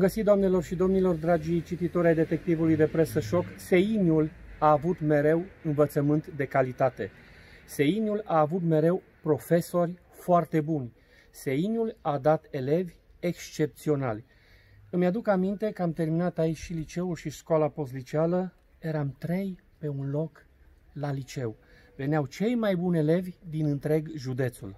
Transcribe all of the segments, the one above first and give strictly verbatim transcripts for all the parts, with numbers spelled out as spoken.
găsit, doamnelor și domnilor, dragii cititori ai Detectivului de Presă Șoc. Seiniul a avut mereu învățământ de calitate. Seiniul a avut mereu profesori foarte buni. Seiniul a dat elevi excepționali. Îmi aduc aminte că am terminat aici și liceul și școala postliceală. Eram trei pe un loc la liceu. Veneau cei mai buni elevi din întreg județul.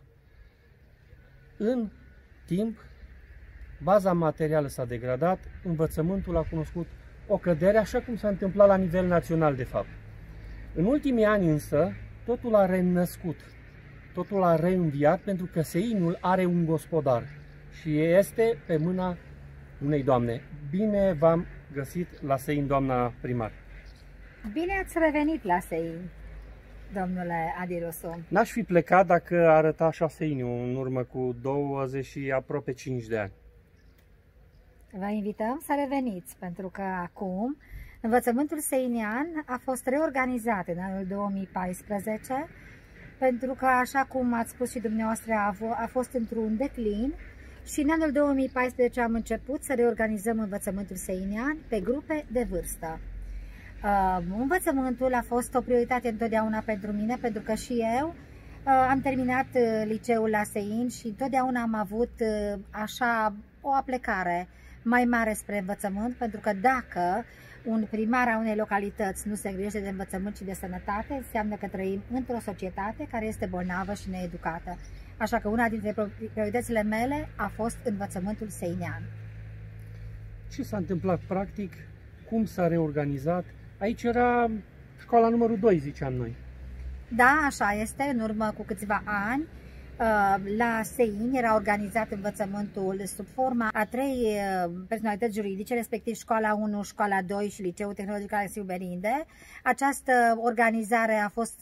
În timp, baza materială s-a degradat, învățământul a cunoscut o cădere, așa cum s-a întâmplat la nivel național, de fapt. În ultimii ani însă, totul a reînnăscut, totul a reînviat, pentru că Seiniul are un gospodar și este pe mâna unei doamne. Bine v-am găsit la Sein, doamna primar. Bine ați revenit la Sein, domnule Adi Rusu. N-aș fi plecat dacă arăta așa Seiniul în urmă cu douăzeci și aproape cinci de ani. Vă invităm să reveniți, pentru că acum învățământul seinian a fost reorganizat în anul două mii paisprezece, pentru că, așa cum ați spus și dumneavoastră, a fost într-un declin și în anul două mii paisprezece am început să reorganizăm învățământul seinian pe grupe de vârstă. Uh, învățământul a fost o prioritate întotdeauna pentru mine, pentru că și eu uh, am terminat uh, liceul la Sein și întotdeauna am avut uh, așa o aplecare mai mare spre învățământ, pentru că dacă un primar a unei localități nu se îngrijește de învățământ și de sănătate, înseamnă că trăim într-o societate care este bolnavă și needucată. Așa că una dintre prioritățile mele a fost învățământul seinian. Ce s-a întâmplat practic? Cum s-a reorganizat? Aici era școala numărul doi, ziceam noi. Da, așa este. În urmă cu câțiva ani, la Sein era organizat învățământul sub forma a trei personalități juridice, respectiv școala unu, școala doi și Liceul Tehnologic Alexiu Berinde. Această organizare a fost,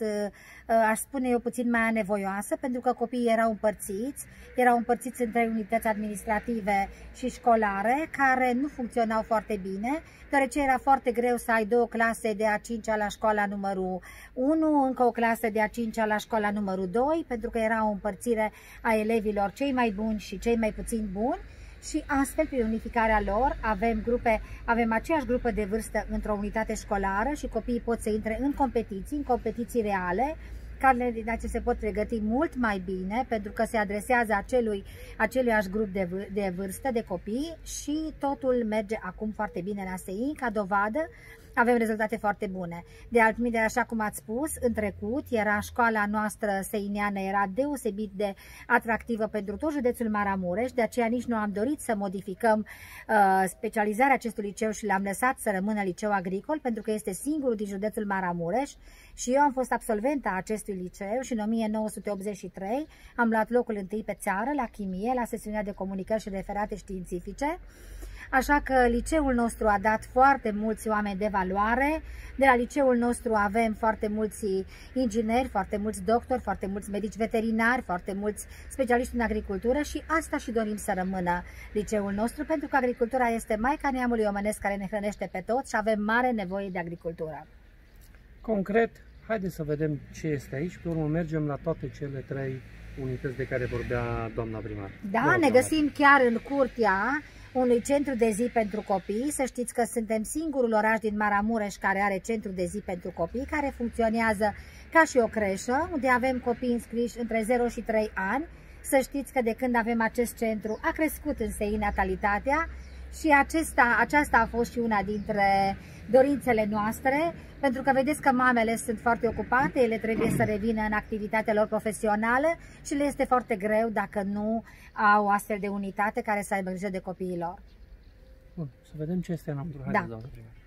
aș spune eu, puțin mai anevoioasă, pentru că copiii erau împărțiți, erau împărțiți în trei unități administrative și școlare, care nu funcționau foarte bine, deoarece era foarte greu să ai două clase de a cincea la școala numărul unu, încă o clasă de a cincea la școala numărul doi, pentru că era o împărțire a elevilor cei mai buni și cei mai puțin buni și astfel, prin unificarea lor, avem, grupe, avem aceeași grupă de vârstă într-o unitate școlară și copiii pot să intre în competiții, în competiții reale, care din acestea se pot pregăti mult mai bine, pentru că se adresează acelui, aceluiași grup de, vâr, de vârstă, de copii, și totul merge acum foarte bine la Sein. Ca dovadă, avem rezultate foarte bune. De altminte, așa cum ați spus, în trecut era școala noastră seiniană, era deosebit de atractivă pentru tot județul Maramureș, de aceea nici nu am dorit să modificăm uh, specializarea acestui liceu și l-am lăsat să rămână liceu agricol, pentru că este singurul din județul Maramureș și eu am fost absolventa acestui liceu și în o mie nouă sute optzeci și trei am luat locul întâi pe țară la chimie, la sesiunea de comunicări și referate științifice. Așa că liceul nostru a dat foarte mulți oameni de valoare. De la liceul nostru avem foarte mulți ingineri, foarte mulți doctori, foarte mulți medici veterinari, foarte mulți specialiști în agricultură și asta și dorim să rămână liceul nostru, pentru că agricultura este maica neamului omenesc care ne hrănește pe toți și avem mare nevoie de agricultură. Concret, haideți să vedem ce este aici, pe urmă mergem la toate cele trei unități de care vorbea doamna primar. Da, doamna ne găsim chiar în curtea unui centru de zi pentru copii. Să știți că suntem singurul oraș din Maramureș care are centru de zi pentru copii, care funcționează ca și o creșă, unde avem copii înscriși între zero și trei ani. Să știți că de când avem acest centru a crescut în Sein natalitatea și acesta, aceasta a fost și una dintre dorințele noastre, pentru că vedeți că mamele sunt foarte ocupate, ele trebuie să revină în activitatea lor profesională și le este foarte greu dacă nu au astfel de unitate care să aibă grijă de copiii lor. Bun, să vedem ce este înăuntru. Da. Haideți, doamnă primar.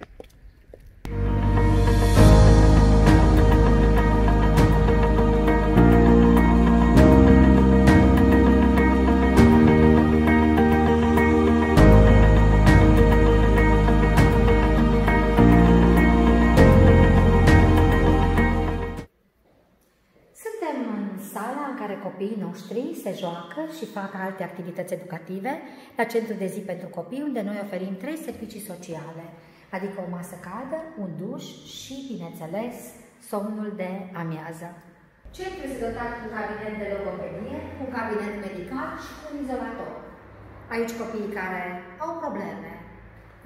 Copiii noștri se joacă și fac alte activități educative la Centru de zi pentru copii, unde noi oferim trei servicii sociale, adică o masă caldă, un duș și, bineînțeles, somnul de amiază. Centrul este dotat cu un cabinet de logopedie, un cabinet medical și un izolator. Aici copiii care au probleme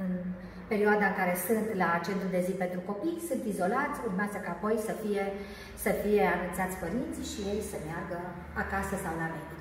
în perioada în care sunt la centru de zi pentru copii, sunt izolați, urmează ca apoi să fie, să fie anunțați părinții și ei să meargă acasă sau la medic.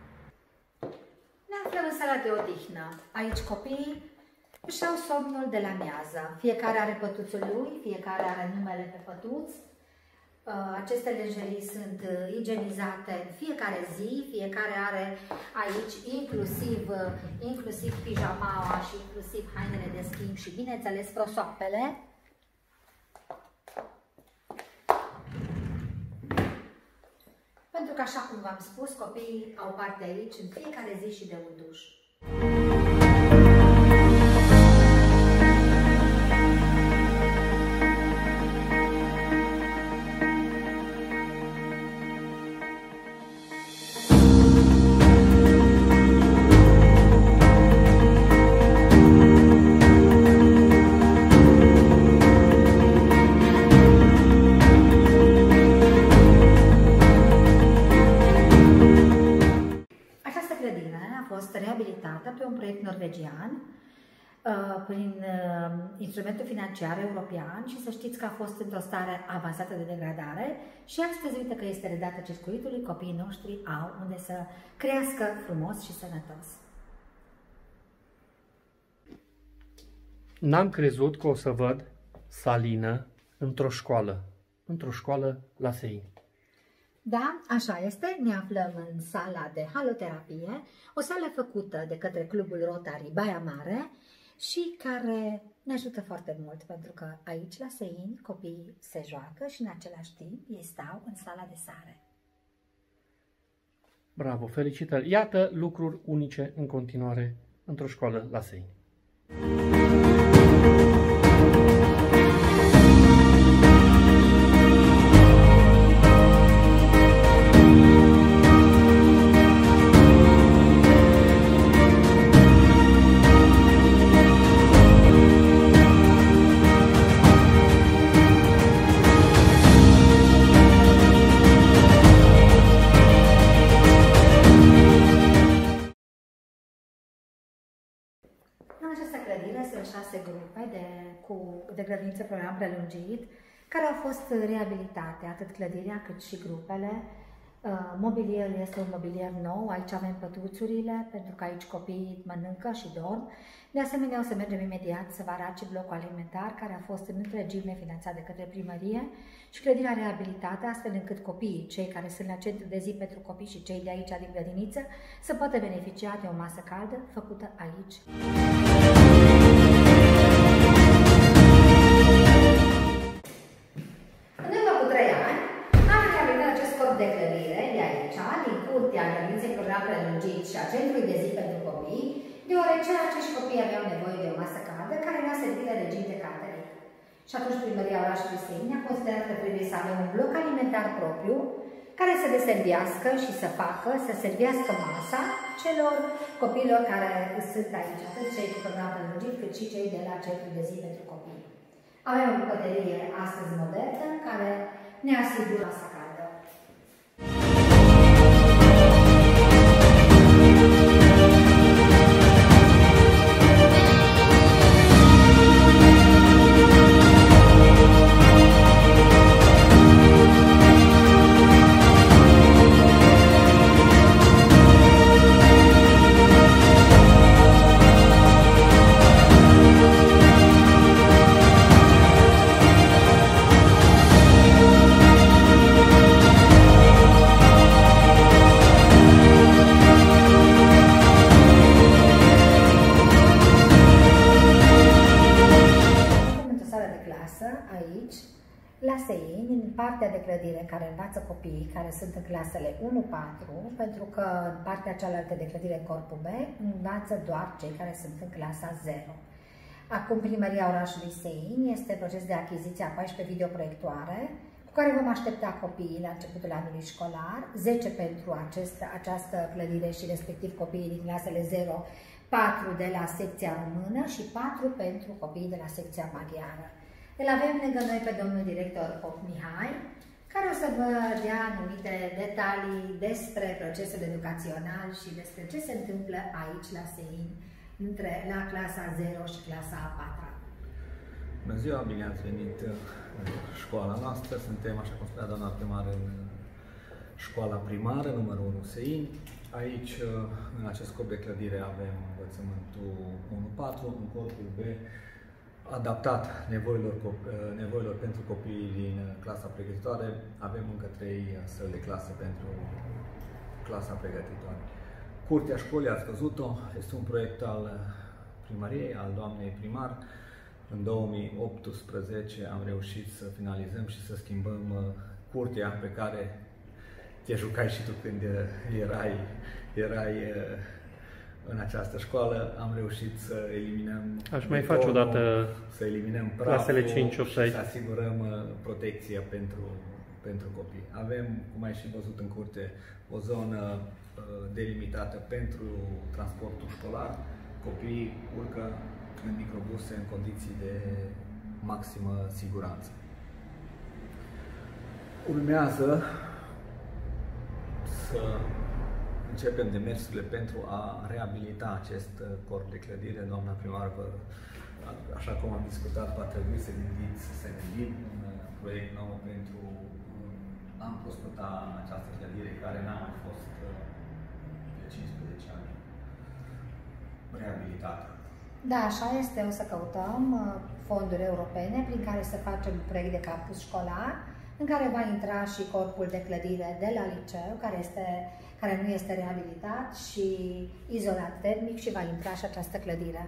Ne aflăm în sala de odihnă. Aici copiii își au somnul de la miază. Fiecare are pătuțul lui, fiecare are numele pe pătuț. Aceste lenjerii sunt igienizate în fiecare zi, fiecare are aici inclusiv, inclusiv pijamaua și inclusiv hainele de schimb și, bineînțeles, prosoapele. Pentru că, așa cum v-am spus, copiii au parte aici în fiecare zi și de un duș. Pe un proiect norvegian prin instrumentul financiar european și să știți că a fost într-o stare avansată de degradare și astăzi uite că este redată circuitului, copiii noștri au unde să crească frumos și sănătos. N-am crezut că o să văd Salină într-o școală, într-o școală la Seini. Da, așa este, ne aflăm în sala de haloterapie, o sală făcută de către Clubul Rotary Baia Mare și care ne ajută foarte mult, pentru că aici la Seini copiii se joacă și în același timp ei stau în sala de sare. Bravo, felicitări! Iată lucruri unice în continuare într-o școală la Seini. În această clădire sunt șase grupe de, cu, de grădiniță program prelungit, care au fost reabilitate, atât clădirea cât și grupele. Mobilierul este un mobilier nou, aici avem pătuțurile, pentru că aici copiii mănâncă și dorm. De asemenea, o să mergem imediat să vă arăt și blocul alimentar, care a fost în întregime finanțat de către primărie și clădirea reabilitată, astfel încât copiii, cei care sunt la centru de zi pentru copii și cei de aici din grădiniță, să poată beneficia de o masă caldă făcută aici. În urmă cu trei ani, am reabilitat acest corp de clădire de aici, din curtea grădiniței program prelungit și a centrului de zi pentru copii, deoarece acești copii aveau nevoie de o masă caldă care era servită regim de catering. Și atunci primăria orașului Seini a considerat că trebuie să avem un bloc alimentar propriu care să deservească și să facă, să servească masa celor copiilor care sunt aici, atât cei cu program prelungit, cât și cei de la centrul de zi pentru copii. Avem o bucătărie astăzi modernă care ne asigură masa caldă. Aici, la Seini, în partea de clădire care învață copiii care sunt în clasele unu patru, pentru că în partea cealaltă de clădire Corpul B învață doar cei care sunt în clasa zero. Acum primăria orașului Seini este în proces de achiziție a paisprezece videoproiectoare cu care vom aștepta copiii la începutul anului școlar, zece pentru acest, această clădire și respectiv copiii din clasele zero patru de la secția română și patru pentru copiii de la secția maghiară. Îl avem lângă noi pe domnul director Pop Mihai, care o să vă dea anumite detalii despre procesul educațional și despre ce se întâmplă aici la Seini între la clasa zero și clasa a patra. Bună ziua, bine ați venit în școala noastră. Suntem, așa cum spunea doamna primar, în școala primară, numărul unu Seini. Aici, în acest scop de clădire, avem învățământul unu patru, în corpul B, adaptat nevoilor, nevoilor pentru copiii din clasa pregătitoare. Avem încă trei săli de clasă pentru clasa pregătitoare. Curtea școlii, ați văzut-o, este un proiect al primăriei, al doamnei primar. În două mii optsprezece am reușit să finalizăm și să schimbăm curtea pe care te jucai și tu când erai, erai în această școală. Am reușit să eliminăm... Aș mai face o dată să eliminăm clasele cinci opt și să asigurăm protecția pentru, pentru copii. Avem, cum ai și văzut în curte, o zonă delimitată pentru transportul școlar. Copiii urcă în microbuse în condiții de maximă siguranță. Urmează să începem demersurile pentru a reabilita acest corp de clădire. Doamna primar, vă, așa cum am discutat, va trebui să gândiți, să gândim un proiect nou pentru a împrospăta această clădire care n-a mai fost de cincisprezece ani reabilitată. Da, așa este. O să căutăm fonduri europene prin care să facem un proiect de campus școlar în care va intra și corpul de clădire de la liceu, care, este, care nu este reabilitat și izolat termic, și va intra și această clădire.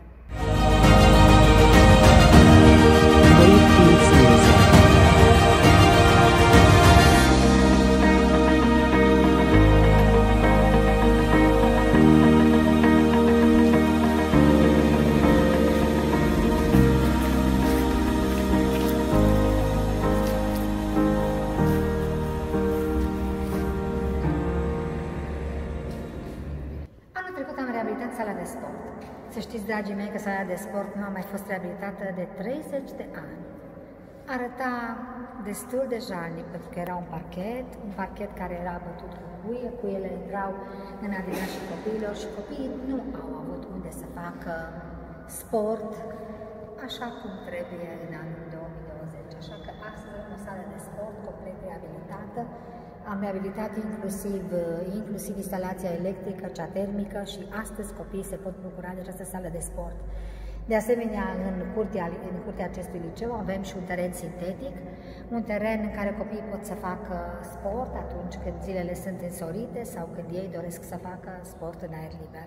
Sala de sport. Să știți, dragii mei, că sala de sport nu a mai fost reabilitată de treizeci de ani. Arăta destul de jalnic, pentru că era un parchet, un parchet care era bătut cu cuie, cuiele intrau în adinașii copiilor și copiii nu au avut unde să facă sport așa cum trebuie în anul două mii douăzeci. Așa că astăzi avem o sală de sport complet reabilitată. Am reabilitat inclusiv, inclusiv instalația electrică, cea termică, și astăzi copiii se pot bucura de această sală de sport. De asemenea, în curtea, în curtea acestui liceu avem și un teren sintetic, un teren în care copiii pot să facă sport atunci când zilele sunt însorite sau când ei doresc să facă sport în aer liber.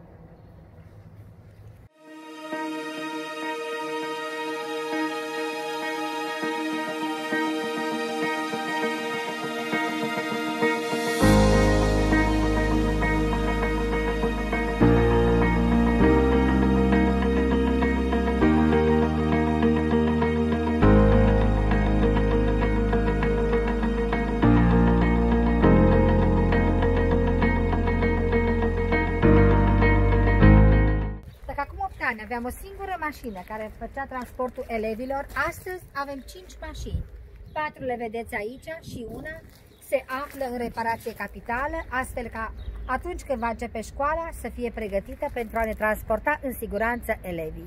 Aveam o singură mașină care făcea transportul elevilor. Astăzi avem cinci mașini. Patru le vedeți aici și una se află în reparație capitală, astfel ca atunci când va începe școala să fie pregătită pentru a ne transporta în siguranță elevii.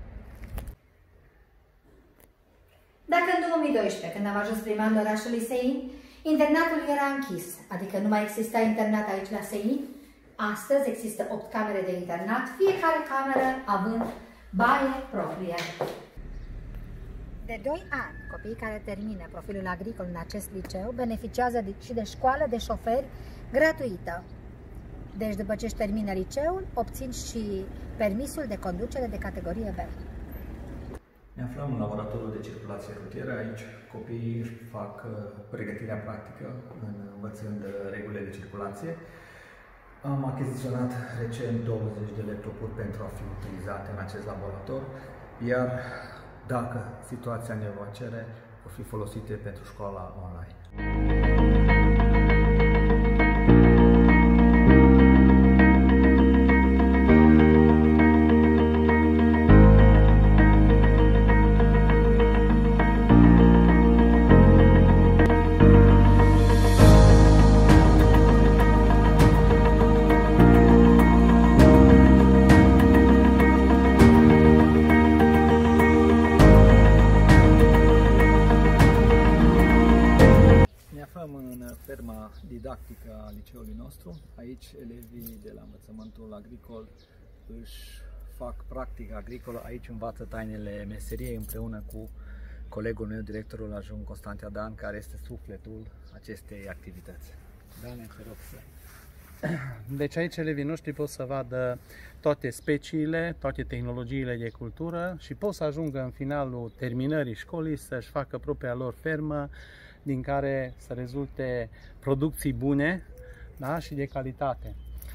Dacă în două mii doisprezece, când am ajuns primar în orașului Seini, internatul era închis, adică nu mai exista internat aici la Seini, astăzi există opt camere de internat, fiecare cameră având baie proprie. De doi ani, copiii care termină profilul agricol în acest liceu beneficiază și de școală de șoferi gratuită. Deci, după ce își termină liceul, obțin și permisul de conducere de categorie B. Ne aflăm în laboratorul de circulație rutieră. Aici copiii își fac pregătirea practică învățând regulile de circulație. Am achiziționat recent douăzeci de laptopuri pentru a fi utilizate în acest laborator, iar dacă situația ne va cere, vor fi folosite pentru școala online. didactică a liceului nostru. Aici elevii de la învățământul agricol își fac practică agricolă, aici învață tainele meseriei împreună cu colegul meu, directorul adjunct Constantin Dan, care este sufletul acestei activități. Dane, te rog să... Deci aici elevii noștri pot să vadă toate speciile, toate tehnologiile de cultură și pot să ajungă în finalul terminării școlii să-și facă propria lor fermă, din care să rezulte producții bune, da, și de calitate.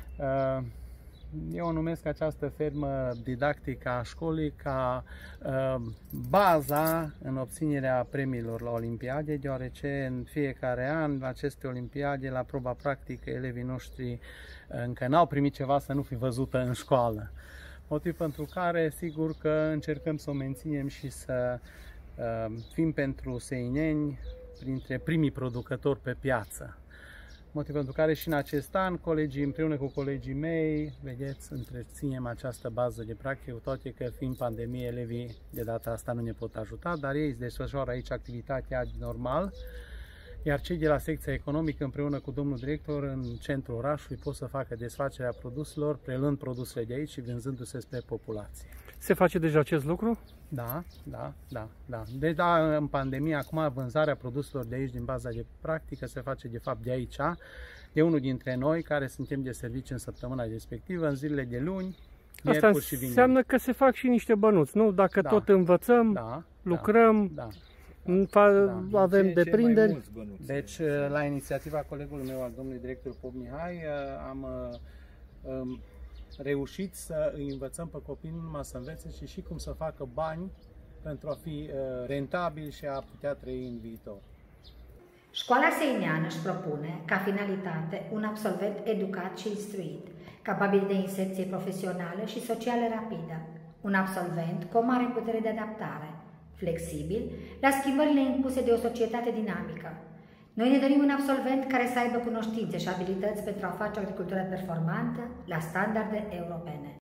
Eu o numesc această fermă didactică a școlii ca uh, baza în obținerea premiilor la Olimpiade, deoarece în fiecare an, la aceste Olimpiade, la proba practică, elevii noștri încă n-au primit ceva să nu fi văzută în școală. Motiv pentru care, sigur că încercăm să o menținem și să uh, fim pentru seineni printre primii producători pe piață. Motiv pentru care și în acest an, colegii, împreună cu colegii mei, vedeți, întreținem această bază de practică, toate că fiind pandemie, elevii de data asta nu ne pot ajuta, dar ei își desfășoară aici activitatea normal, iar cei de la secția economică, împreună cu domnul director, în centrul orașului, pot să facă desfacerea produselor, preluând produsele de aici și vânzându-se spre populație. Se face deja acest lucru? Da, da, da, da. Deci, da, în pandemie, acum vânzarea produselor de aici, din baza de practică, se face de fapt de aici, de unul dintre noi, care suntem de serviciu în săptămâna respectivă, în zilele de luni, asta miercuri și vineri. Înseamnă că se fac și niște bănuți, nu? Dacă da. tot învățăm, da, lucrăm, da, da. Da. avem ce, deprinderi. Ce deci, la inițiativa colegului meu, al domnului director Pop Mihai, am um, reușit să îi învățăm pe copii nu numai să învețe, ci și cum să facă bani pentru a fi rentabil și a putea trăi în viitor. Școala Seineană își propune, ca finalitate, un absolvent educat și instruit, capabil de inserție profesională și socială rapidă, un absolvent cu o mare putere de adaptare, flexibil la schimbările impuse de o societate dinamică. Noi ne dorim un absolvent care să aibă cunoștințe și abilități pentru a face o agricultură performantă la standarde europene.